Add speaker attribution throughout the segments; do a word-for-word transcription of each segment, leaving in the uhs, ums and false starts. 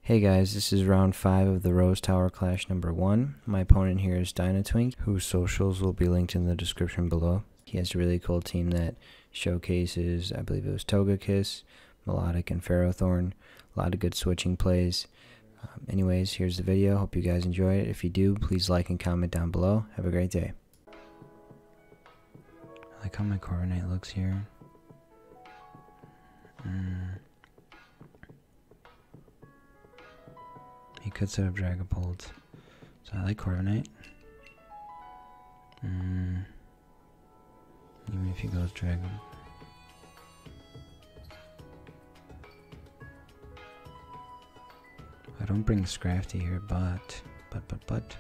Speaker 1: Hey guys, this is round five of the Rose Tower Clash number one. My opponent here is DynaTwink, whose socials will be linked in the description below. He has a really cool team that showcases, I believe it was Togekiss, Melodic, and Ferrothorn. A lot of good switching plays. Um, anyways, here's the video. Hope you guys enjoy it. If you do, please like and comment down below. Have a great day. I like how my coordinate looks here. Mm. He could set up Dragapult, so I like Corviknight. Mm. Even if he goes Dragon. I don't bring Scrafty here, but, but, but, but.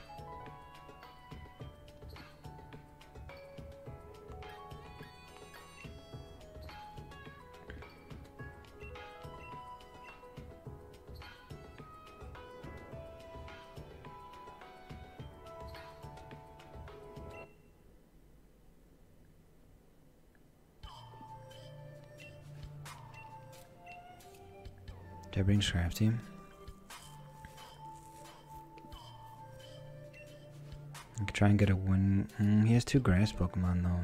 Speaker 1: Did I bring Scrafty? I could try and get a win. Mm, he has two grass Pokemon though.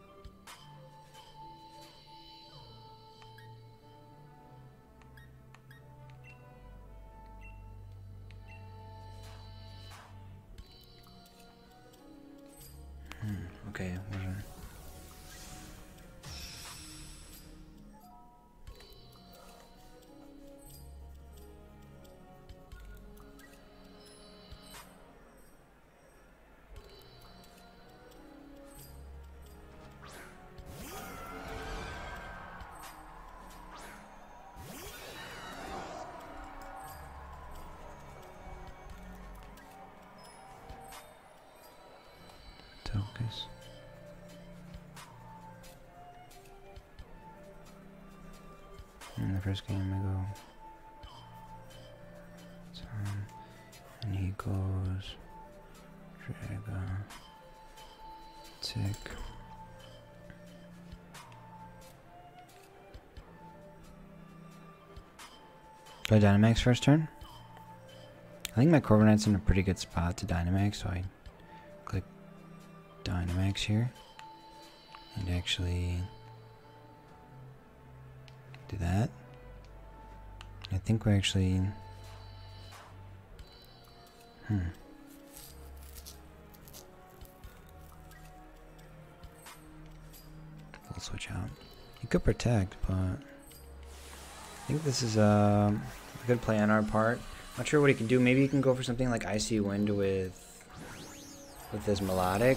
Speaker 1: Hmm, okay, whatever. Focus. In the first game I go so, and he goes Dragon Tick. Do I Dynamax first turn? I think my Corviknight's in a pretty good spot to Dynamax, so I click Dynamax here and actually do that. I think we're actually hmm full switch out. You could protect, but I think this is a good play on our part. Not sure what he can do. Maybe he can go for something like Icy Wind with with his Melodic.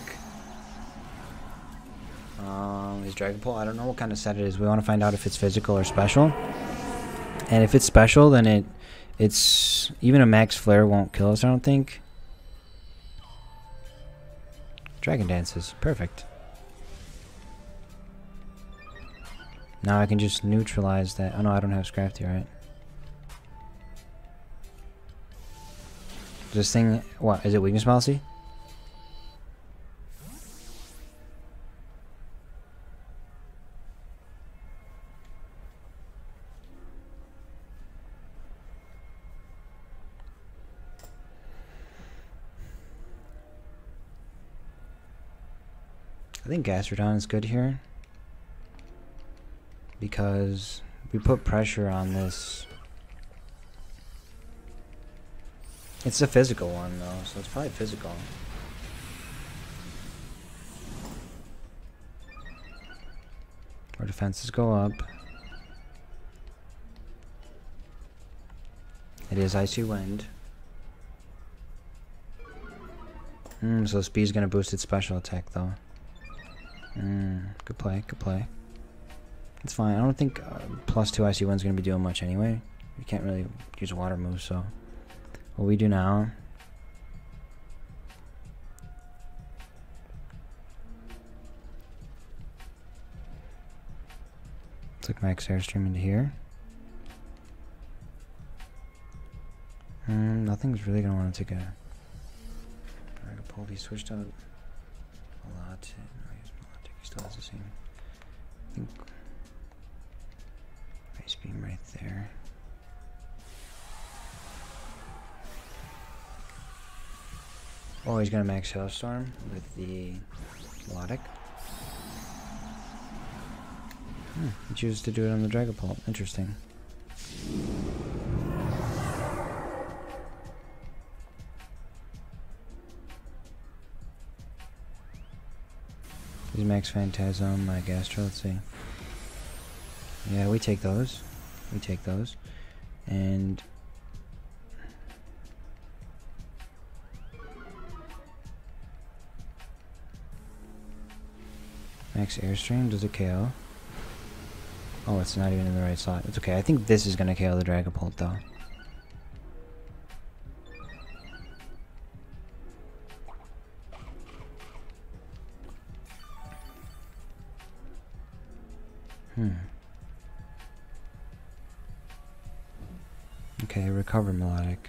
Speaker 1: Um, his Dragapult, I don't know what kind of set it is. We want to find out if it's physical or special. And if it's special, then it it's even a Max Flare won't kill us, I don't think. Dragon Dances, perfect. Now I can just neutralize that. Oh no, I don't have Scrafty, right? This thing, what is it? Weakness policy? I think Gastrodon is good here because we put pressure on this. It's a physical one though, so it's probably physical. Our defenses go up. It is Icy Wind. Mm, so speed's gonna boost its special attack though. Mm, good play, good play. It's fine. I don't think uh, plus two Icy Wind's gonna be doing much anyway. You can't really use a water move, so what we do now. Let's look Max Airstream into here. Mm, nothing's really gonna want to take a Dragapult. He switched out a lot. He still has the same. I think Ice Beam right there. Oh, he's gonna max Hailstorm with the Melodic. Hmm, he chooses to do it on the Dragapult. Interesting. He's max Phantasm, my Gastro, let's see. Yeah, we take those. We take those. And max Airstream, does it K O? Oh, it's not even in the right slot. It's okay. I think this is gonna K O the Dragapult though. Hmm. Okay, recover Melodic.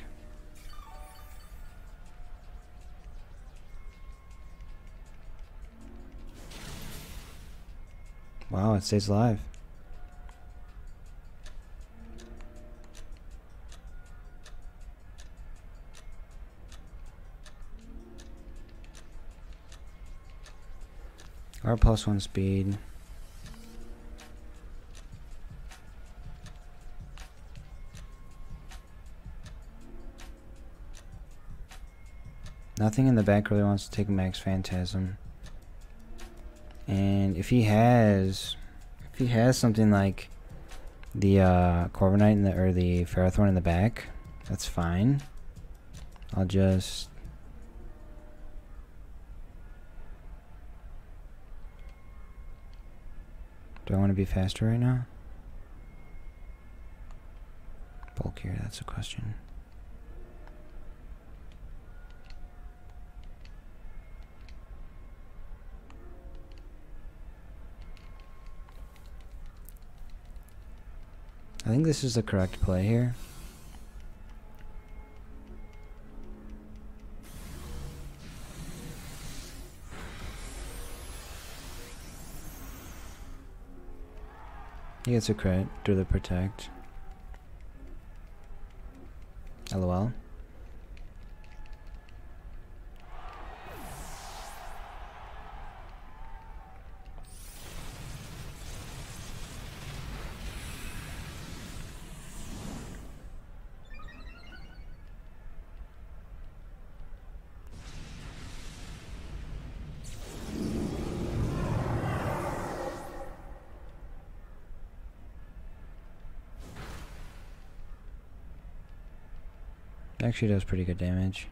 Speaker 1: Wow, it stays alive. R plus one speed. Nothing in the back really wants to take max Phantasm. And if he has, if he has something like the uh, Corviknight in the, or the Ferrothorn in the back, that's fine. I'll just do I want to be faster right now? Bulkier, that's a question. I think this is the correct play here. He gets a crit through the protect. LOL. Actually does pretty good damage.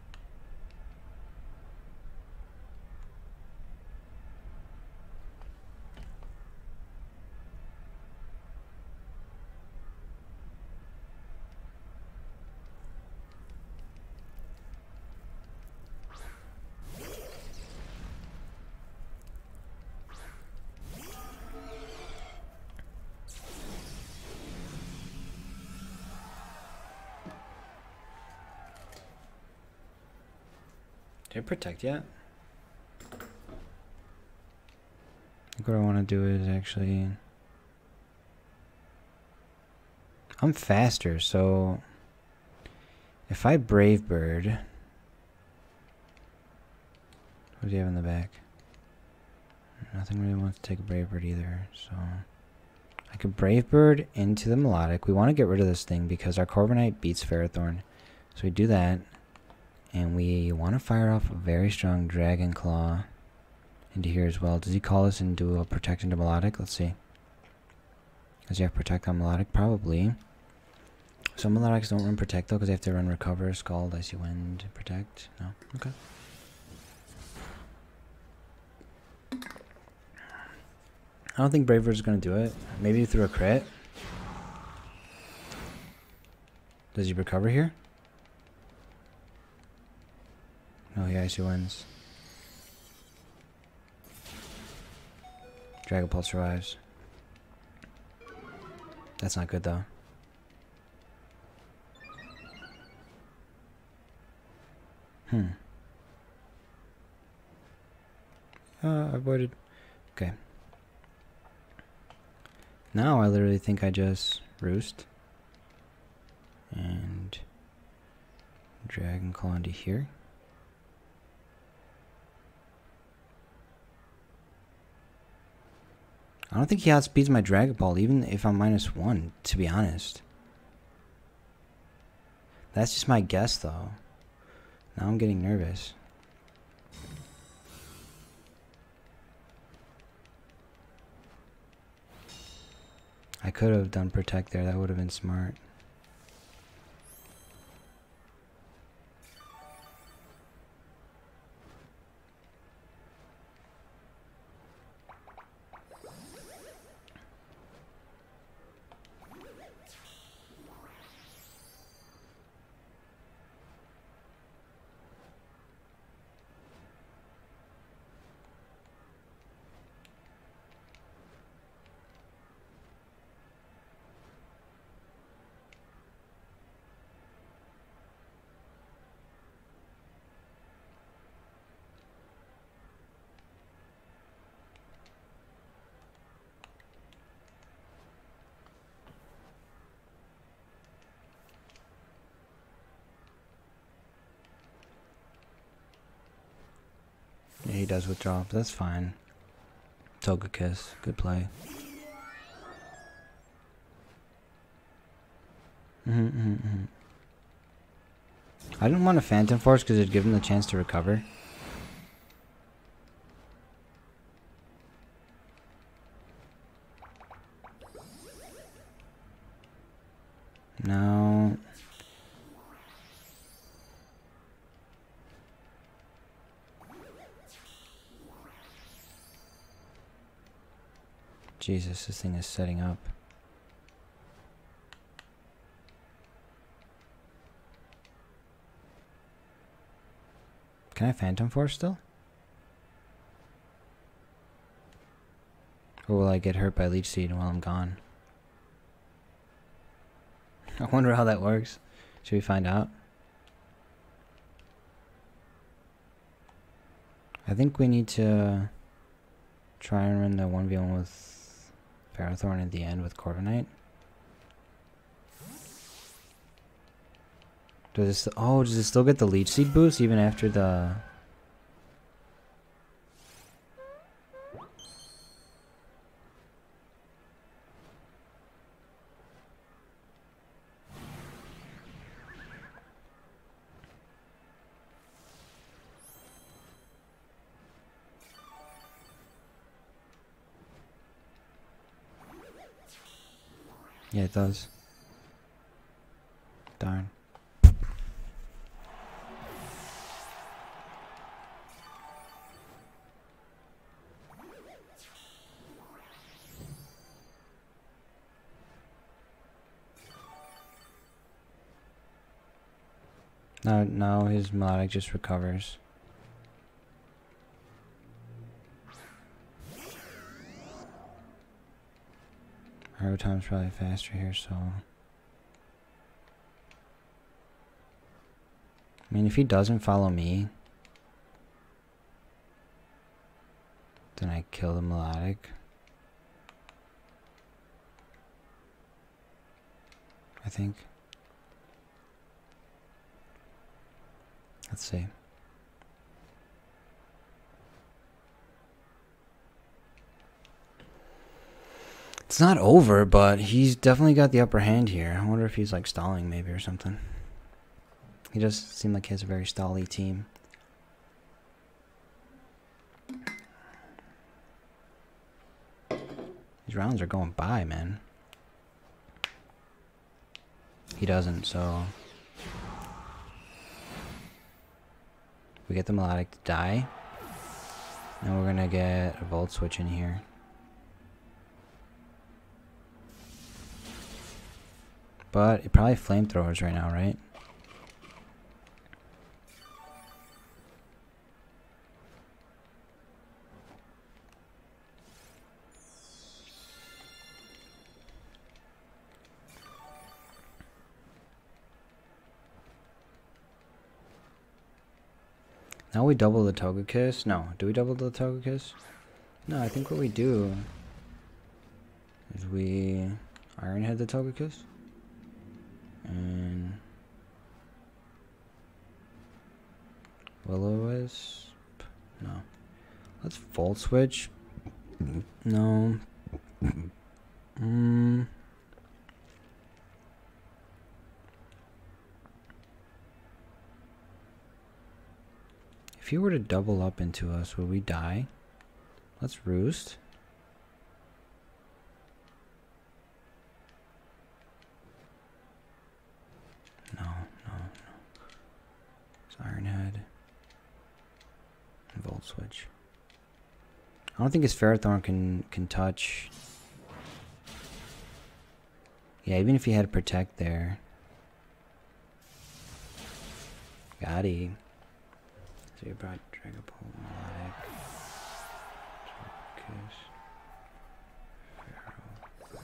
Speaker 1: Did it protect yet? I think what I want to do is actually... I'm faster, so... If I Brave Bird... What do you have in the back? Nothing really wants to take a Brave Bird either, so... I could Brave Bird into the Melodic. We want to get rid of this thing because our Corviknight beats Ferrothorn. So we do that. And we want to fire off a very strong Dragon Claw into here as well. Does he call us and do a Protect into Melodic? Let's see. Does he have Protect on Melodic? Probably. Some Melodics don't run Protect though because they have to run Recover, Scald, Icy Wind, Protect. No? Okay. I don't think Brave Bird's going to do it. Maybe through a crit. Does he recover here? No, he Icy Winds. Dragapult survives. That's not good though. Hmm. Uh, avoided. Okay. Now I literally think I just Roost. And Dragon Claw into here. I don't think he outspeeds my Dragon Ball, even if I'm minus one, to be honest. That's just my guess, though. Now I'm getting nervous. I could have done Protect there. That would have been smart. Yeah, he does withdraw, but that's fine. Togekiss, good play. Mm-hmm, mm-hmm, mm-hmm. I didn't want a Phantom Force because it'd give him the chance to recover. No. Jesus, this thing is setting up. Can I Phantom Force still? Or will I get hurt by Leech Seed while I'm gone? I wonder how that works. Should we find out? I think we need to try and run the one v one with Ferrothorn at the end with Corviknight. Does it, oh, does it still get the Leech Seed boost even after the... Yeah, it does. Darn. No, no, his Melodic just recovers. Hero time's probably faster here, so... I mean, if he doesn't follow me, then I kill the Melodic. I think. Let's see. It's not over, but he's definitely got the upper hand here. I wonder if he's like stalling maybe or something. He does seem like he has a very stally team. These rounds are going by, man. He doesn't, so... We get the Melodic to die. And we're gonna get a Volt Switch in here. But it probably Flamethrowers right now, right? Now we double the Togekiss? No. Do we double the Togekiss? No, I think what we do is we Iron Head the Togekiss. And Will-O-Wisp? No. Let's Volt Switch. No. mm. If he were to double up into us, would we die? Let's roost. No, no, no. It's Ironhead. Volt switch. I don't think his Ferrothorn can can touch. Yeah, even if he had Protect there. Got him. So you brought Dragapult, Melodic, Kiss, Pharaoh.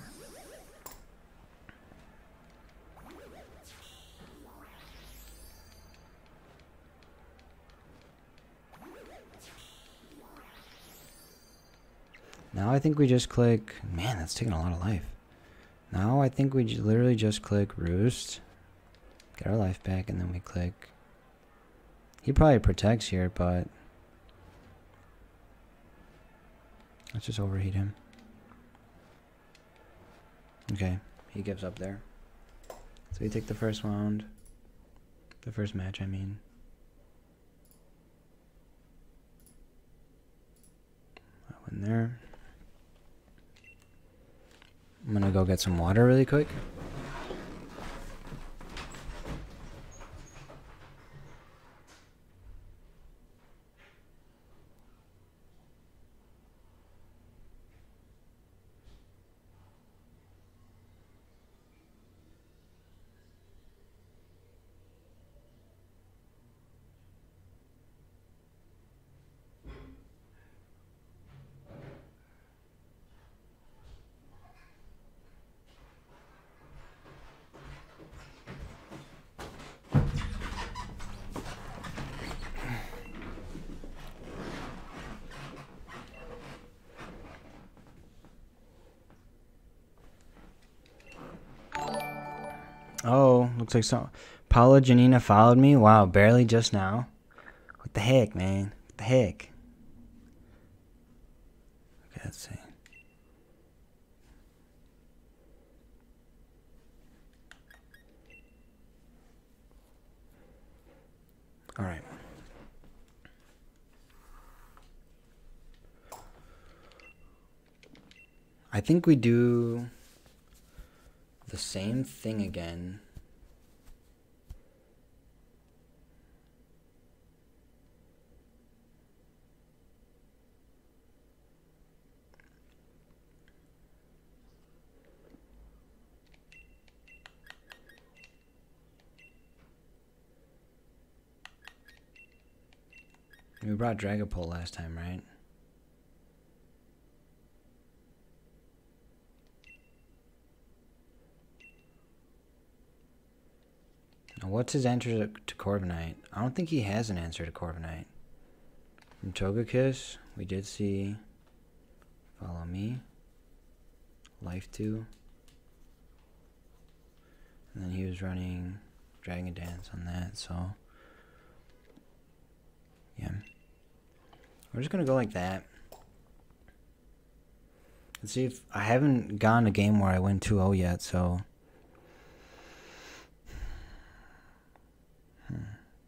Speaker 1: Now I think we just click. Man, that's taking a lot of life. Now I think we j literally just click Roost, get our life back, and then we click. He probably protects here, but let's just overheat him. Okay, he gives up there. So we take the first round. The first match, I mean. I win there. I'm gonna go get some water really quick. Oh, looks like so. Paula Janina followed me. Wow, barely just now. What the heck, man? What the heck? Okay, let's see. All right. I think we do the same thing again. We brought Dragapult last time, right? Now, what's his answer to, to Corviknight? I don't think he has an answer to Corviknight. From Togekiss, we did see Follow Me, Life two, and then he was running Dragon Dance on that, so yeah. We're just gonna go like that. Let's see if I haven't gone a game where I win two oh yet, so hmm.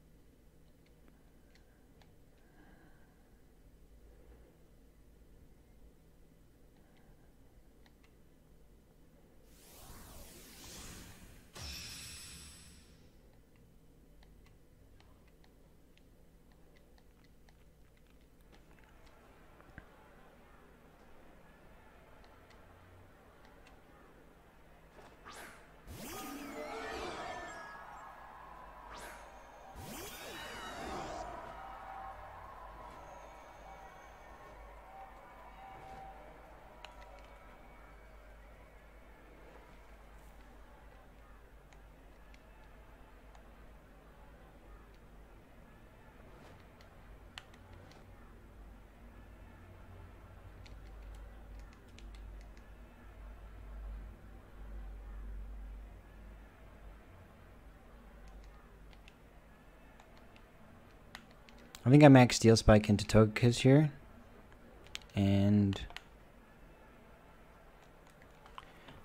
Speaker 1: I think I maxed Steel Spike into Togekiss here. And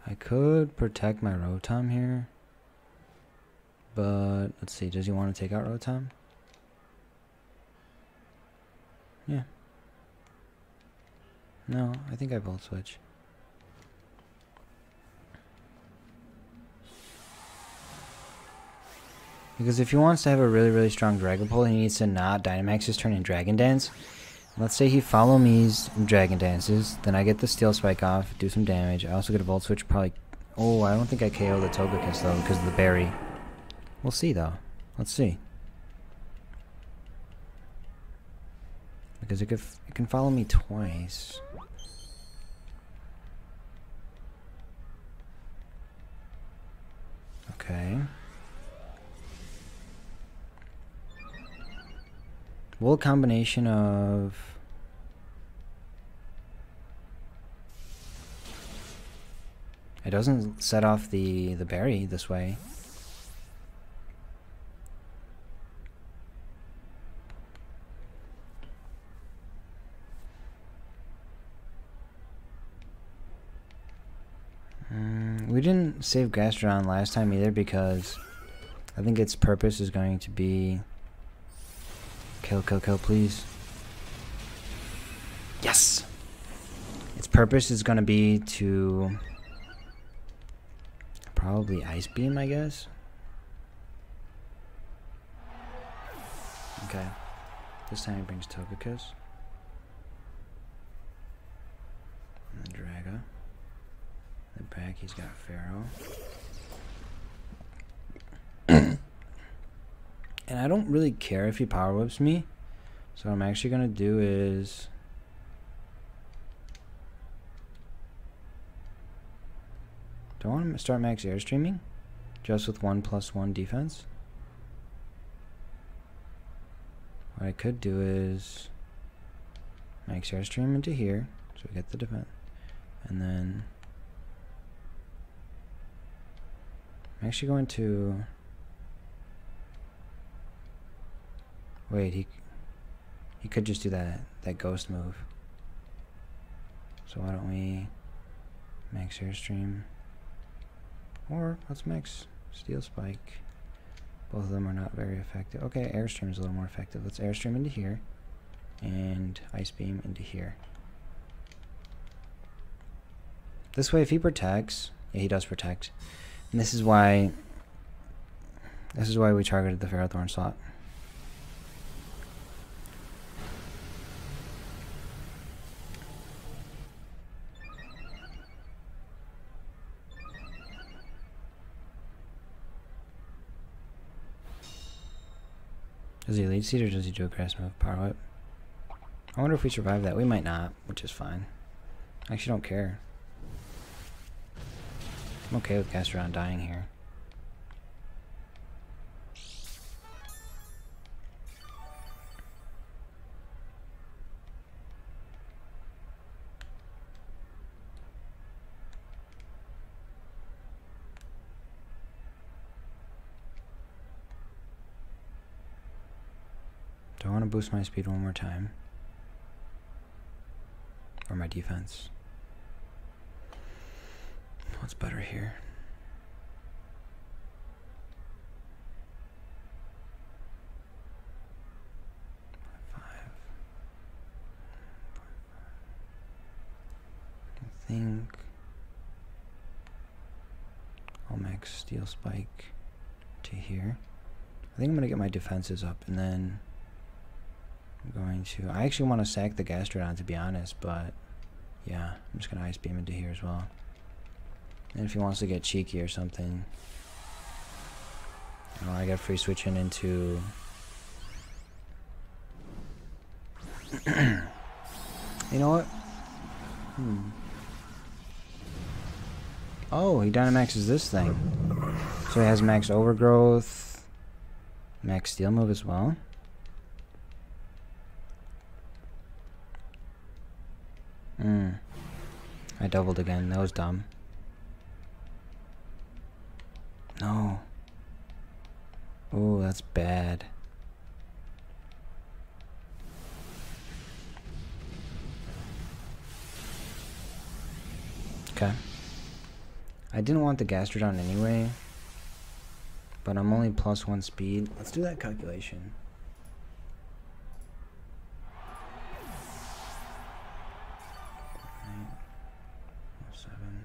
Speaker 1: I could protect my Rotom here. But, let's see, does he want to take out Rotom? Yeah. No, I think I Volt Switch. Because if he wants to have a really, really strong Dragon Pole, he needs to not Dynamax his turn in Dragon Dance. Let's say he Follow Me's Dragon Dances, then I get the Steel Spike off, do some damage. I also get a Volt Switch, probably... Oh, I don't think I K O the Togekiss, though, because of the berry. We'll see, though. Let's see. Because it, could f it can follow me twice. Okay. Well, a combination of... It doesn't set off the, the berry this way. Mm, we didn't save Gastrodon last time either because I think its purpose is going to be... Kill, kill, kill, please. Yes! Its purpose is going to be to... Probably Ice Beam, I guess. Okay. This time it brings Togekiss. And then Draga. The back he's got Pharaoh. And I don't really care if he Power Whips me. So what I'm actually going to do is... Do I want to start max Airstreaming? Just with one plus one defense? What I could do is... Max Airstream into here. So we get the defense. And then... I'm actually going to... Wait, he he could just do that that ghost move. So why don't we max Airstream? Or let's max Steel Spike. Both of them are not very effective. Okay, Airstream is a little more effective. Let's Airstream into here and Ice Beam into here. This way, if he protects, yeah, he does protect. And this is why this is why we targeted the Ferrothorn slot. Does he lead seed or does he do a grass move? Power whip. I wonder if we survive that. We might not, which is fine. I actually don't care. I'm okay with Gastrodon dying here. Do I want to boost my speed one more time? Or my defense? What's better here? Five. I think I'll max Steel Spike to here. I think I'm gonna get my defenses up and then I'm going to... I actually want to sack the Gastrodon, to be honest, but yeah, I'm just going to Ice Beam into here as well. And if he wants to get cheeky or something... Oh, I got free switching into... You know what? Hmm. Oh, he Dynamaxes this thing. So he has max Overgrowth, max Steel Move as well. Hmm. I doubled again. That was dumb. No. Oh, that's bad. Okay. I didn't want the Gastrodon anyway, but I'm only plus one speed. Let's do that calculation. Seven.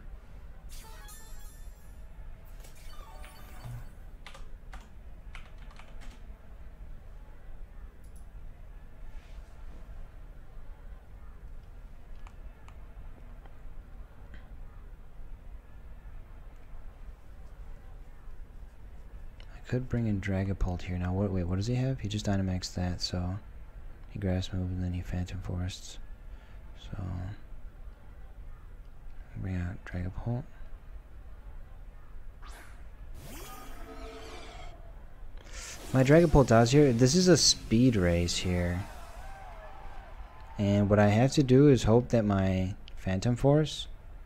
Speaker 1: Could bring in Dragapult here. Now, what? Wait, what does he have? He just Dynamaxed that, so he Grass Move and then he Phantom Forests. So, bring out Dragapult. My Dragapult dies here. This is a speed race here. And what I have to do is hope that my Phantom Force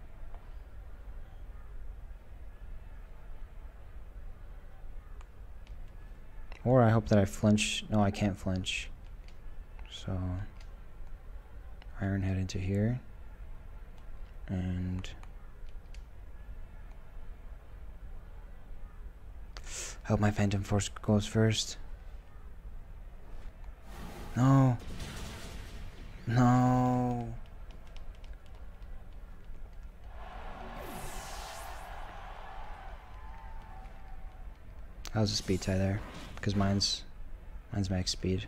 Speaker 1: or I hope that I flinch. No, I can't flinch. So, Iron Head into here. And I hope my Phantom Force goes first. No. No. That was a speed tie there. Because mine's mine's max speed.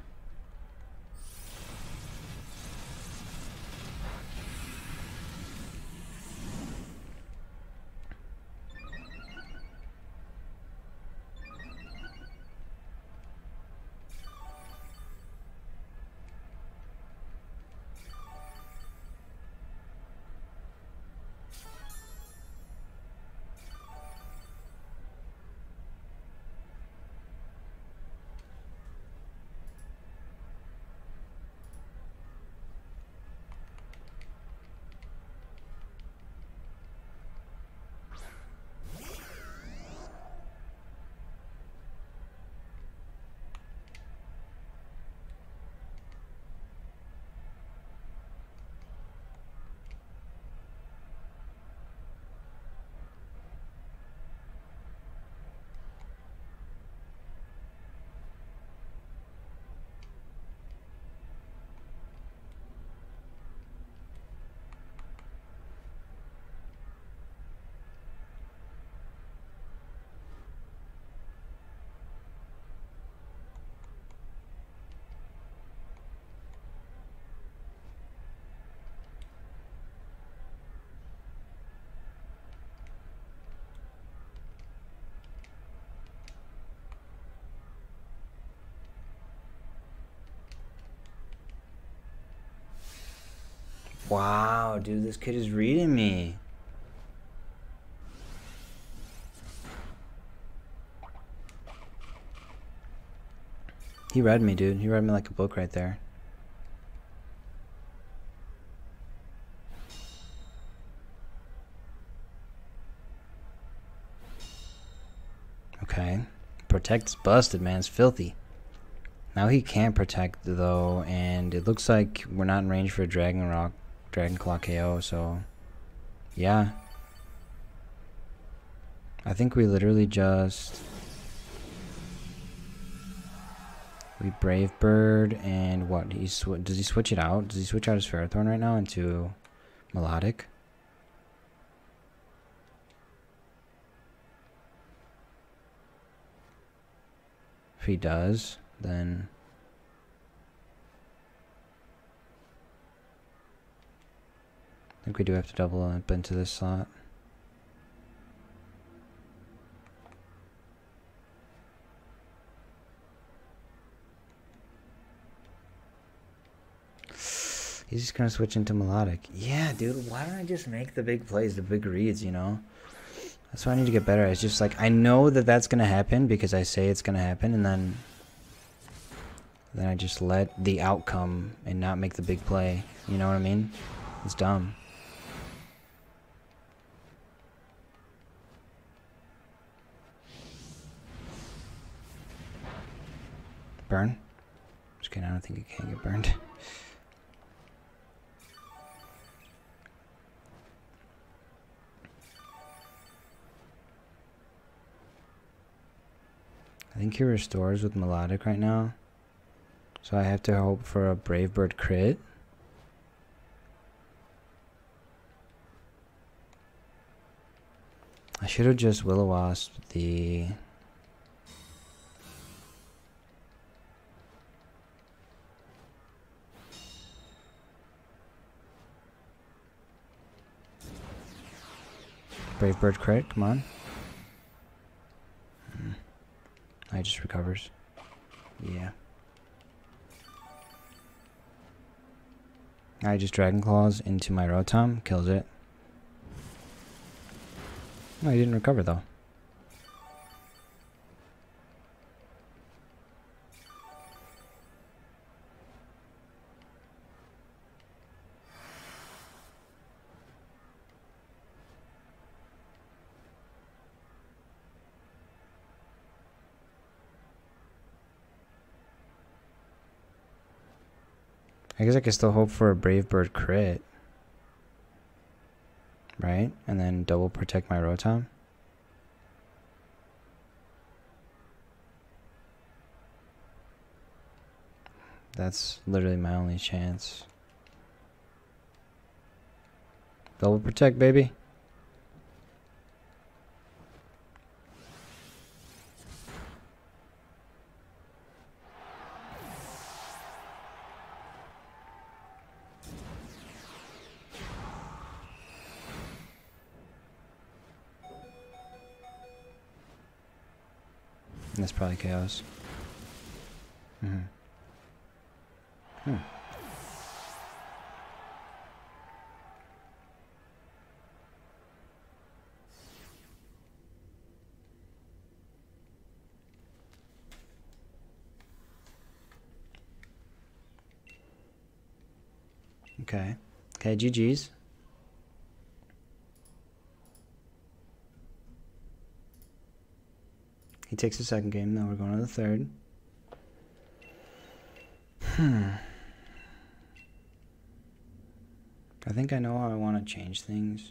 Speaker 1: Wow, dude, this kid is reading me. He read me, dude. He read me like a book right there. Okay. Protect's busted, man. It's filthy. Now he can't protect, though, and it looks like we're not in range for a Dragon Rock, Dragon Claw K O, so yeah. I think we literally just... We Brave Bird, and what? He sw does he switch it out? Does he switch out his Ferrothorn right now into Melodic? If he does, then I think we do have to double up into this slot. He's just gonna switch into Melodic. Yeah, dude, why don't I just make the big plays, the big reads, you know? That's what I need to get better at. It's just like, I know that that's gonna happen because I say it's gonna happen, and then then I just let the outcome and not make the big play. You know what I mean? It's dumb. Burn? Just kidding, I don't think it can get burned. I think he restores with Melodic right now. So I have to hope for a Brave Bird crit. I should have just Will-O-Wasped the... Brave Bird crit, come on. Hmm. I just recovers. Yeah. I just Dragon Claws into my Rotom, kills it. No, he didn't recover though. I guess I can still hope for a Brave Bird crit. Right? And then double protect my Rotom. That's literally my only chance. Double protect, baby. That's probably chaos. Mm-hmm. Hmm. Okay. Okay, G G's. He takes the second game, now we're going to the third. Hmm. I think I know how I want to change things.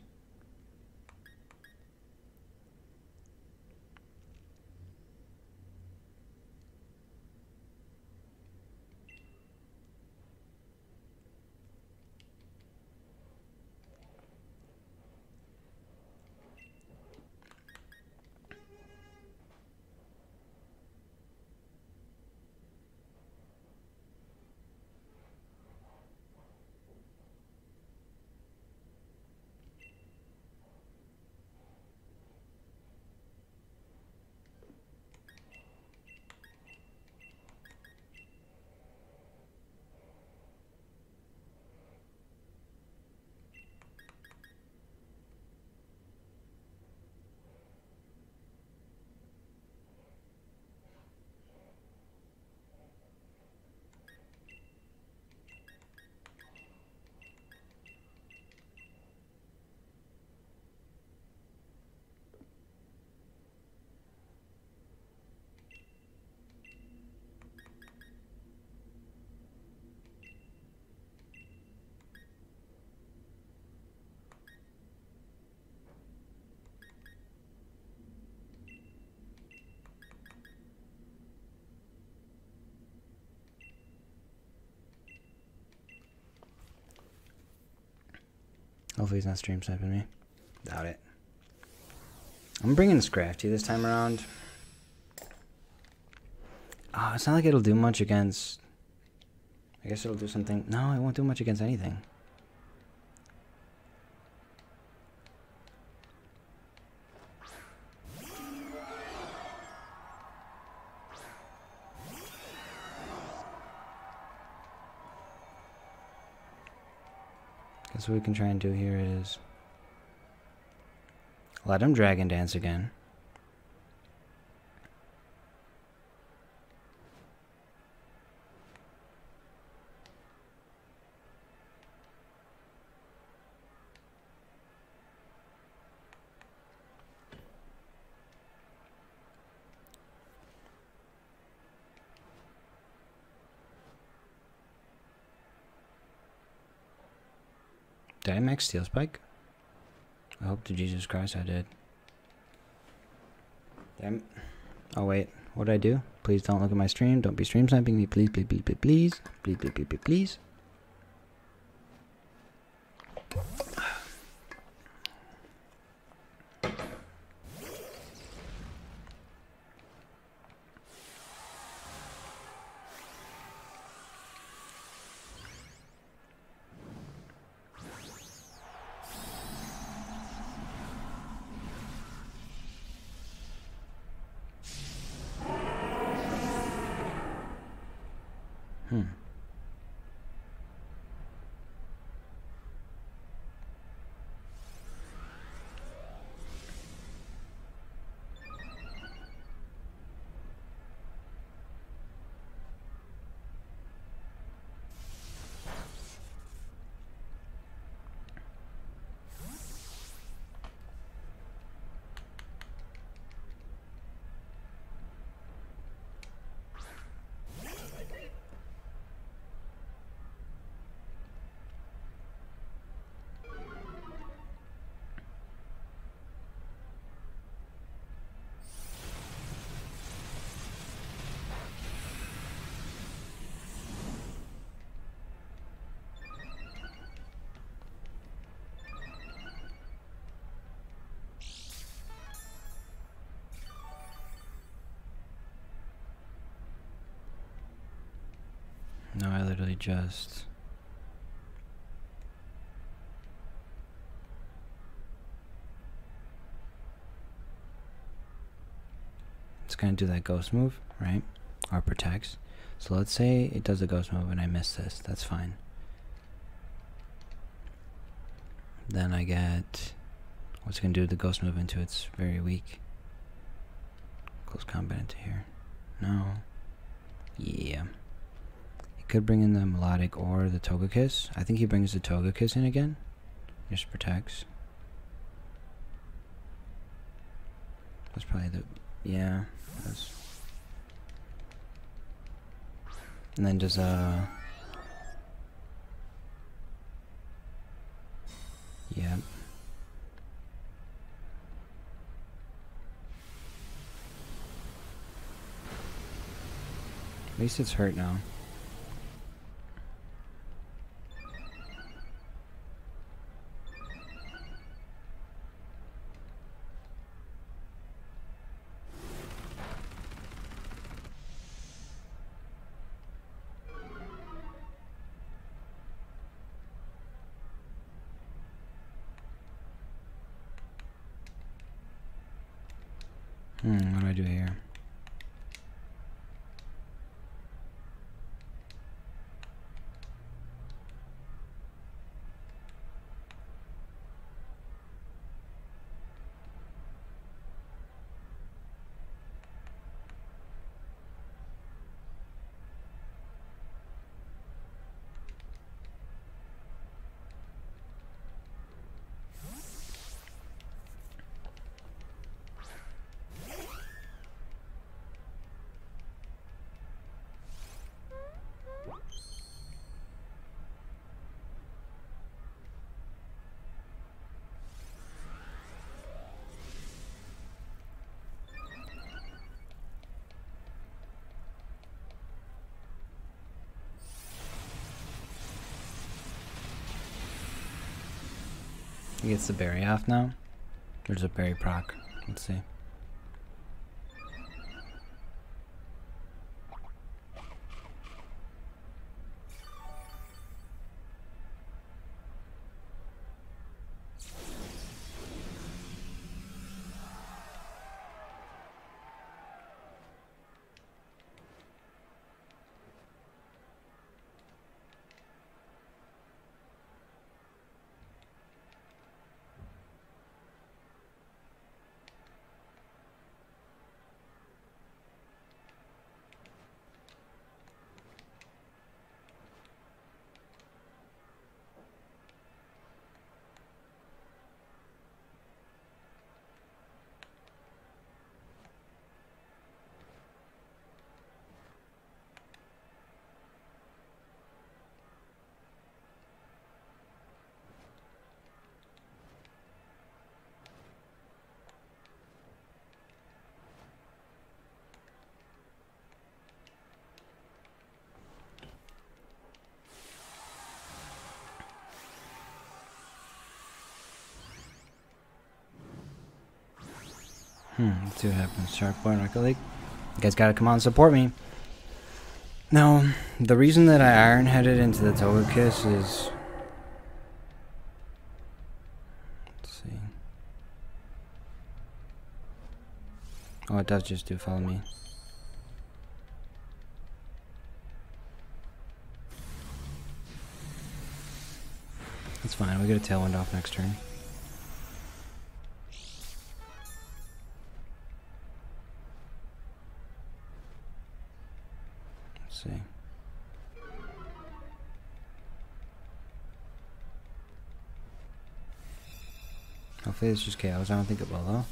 Speaker 1: Hopefully he's not stream sniping me. Doubt it. I'm bringing Scrafty this time around. Oh, it's not like it'll do much against... I guess it'll do something... No, it won't do much against anything. Guess what we can try and do here is... let him Dragon Dance again. Did I max Steel Spike? I hope to Jesus Christ I did. Damn. Oh wait, What'd I do? Please don't look at my stream. Don't be stream sniping me. Please, please, please, please, please. Please, please, please, please, please. Hmm. No, I literally just... It's going to do that ghost move, right? Or protects. So let's say it does a ghost move and I miss this. That's fine. Then I get... What's it going to do? The ghost move into it's very weak. Close combat into here. No. Yeah. Could bring in the Melodic or the Togekiss. I think he brings the Togekiss in again. Just protects. That's probably the... Yeah. That's, and then just, uh... yeah. At least it's hurt now. Hmm, what do I do here? He gets the berry off now. There's a berry proc. Let's see. Hmm, let's see what happens. Shark Boy and Rocket League. You guys gotta come on and support me. Now, the reason that I iron headed into the Togekiss is... Let's see. Oh, it does just do follow me. That's fine, we get a Tailwind off next turn. Let's see. Hopefully it's just K Os, I don't think it will though.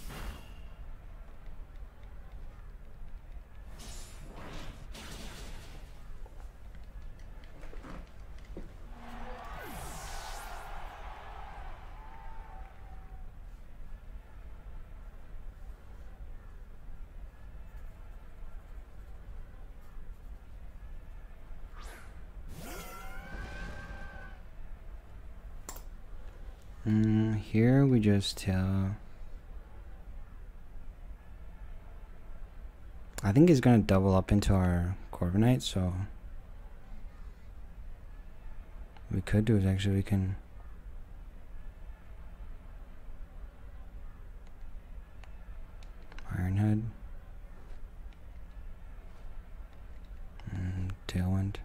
Speaker 1: Mm, here we just tell. I think he's gonna double up into our Corviknight, so what we could do is actually we can Ironhead and Tailwind.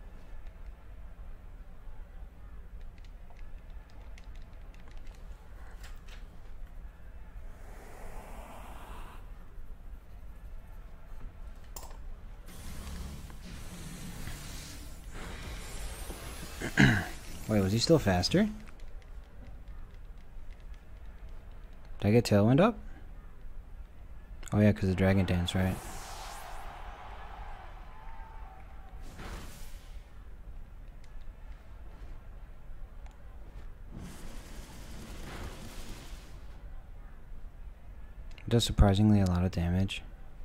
Speaker 1: Wait, was he still faster? Did I get Tailwind up? Oh yeah, because of Dragon Dance, right? It does surprisingly a lot of damage.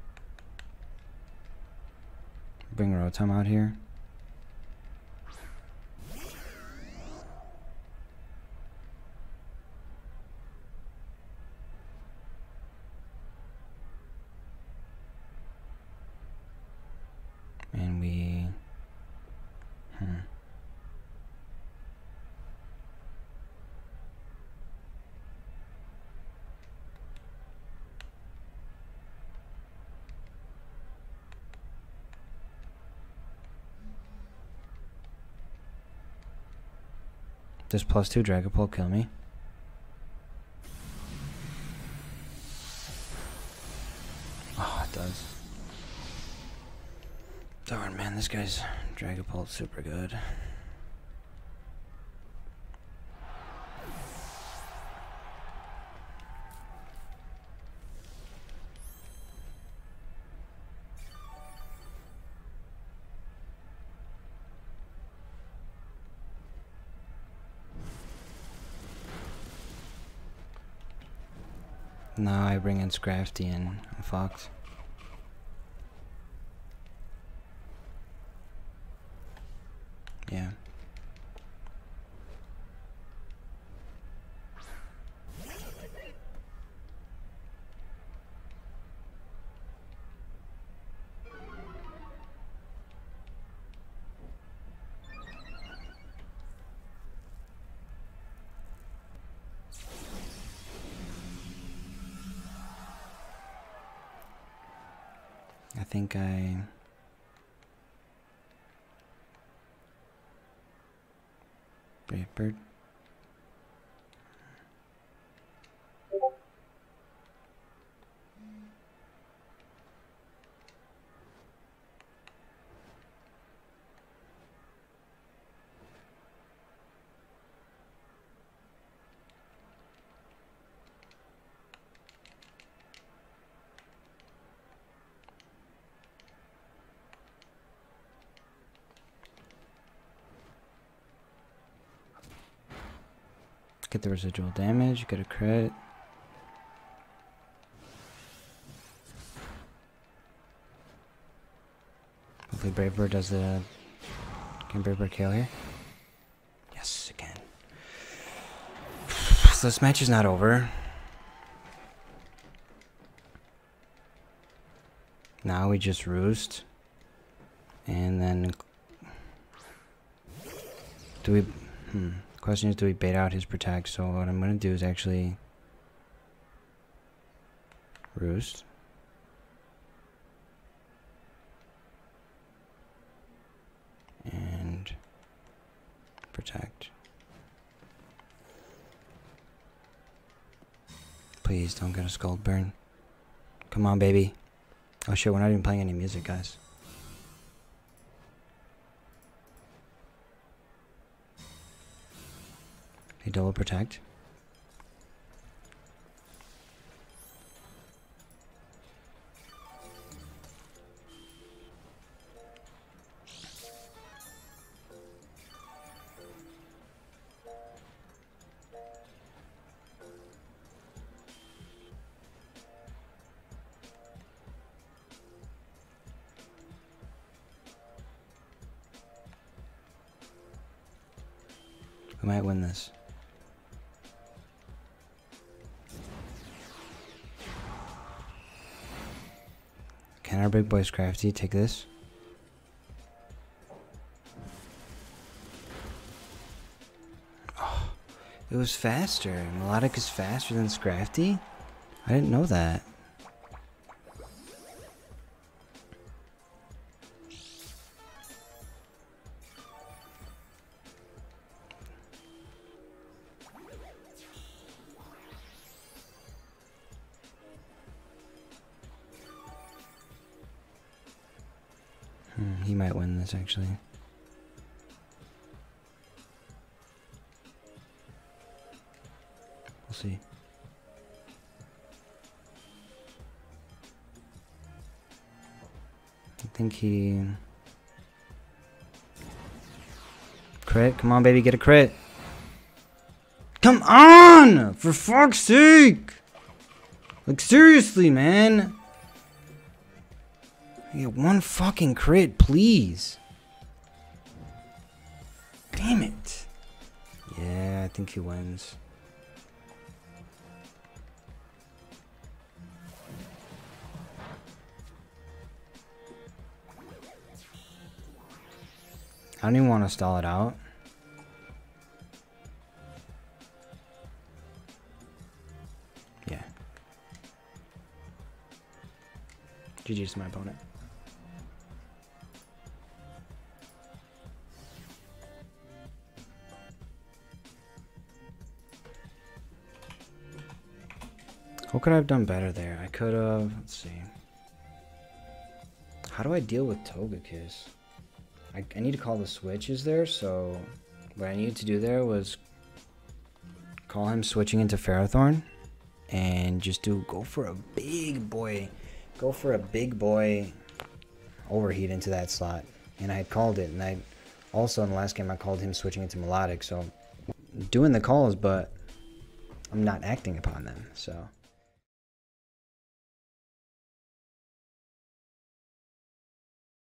Speaker 1: Bring Rotom out here. And we, hmm. Does plus two Dragapult kill me? Oh, it does. Darn, man, this guy's Dragapult's super good. Now I bring in Scrafty and a Fox. Yeah. I think I Brave Bird. Get the residual damage, get a crit. Hopefully Brave Bird does the... Can Brave Bird kill here? Yes, again. So this match is not over. Now we just roost. And then... Do we... Hmm. Question is, do we bait out his protect? So what I'm going to do is actually... Roost. And... Protect. Please don't get a Scald Burn. Come on, baby. Oh shit, we're not even playing any music, guys. They double protect. We might win this. Can our big boys crafty take this? Oh, it was faster. Melodic is faster than Scrafty? I didn't know that. Hmm, he might win this actually. We'll see. I think he... Crit? Come on, baby, get a crit. Come on! For fuck's sake! Like, seriously, man! I get one fucking crit, please. Damn it. Yeah, I think he wins. I don't even want to stall it out. Yeah. G G's to my opponent. What could I have done better there? I could have... Let's see. How do I deal with Togekiss? I, I need to call the switches there, so... What I needed to do there was... Call him switching into Ferrothorn. And just do... Go for a big boy... Go for a big boy... Overheat into that slot. And I had called it, and I... Also, in the last game, I called him switching into Melodic, so... Doing the calls, but... I'm not acting upon them, so...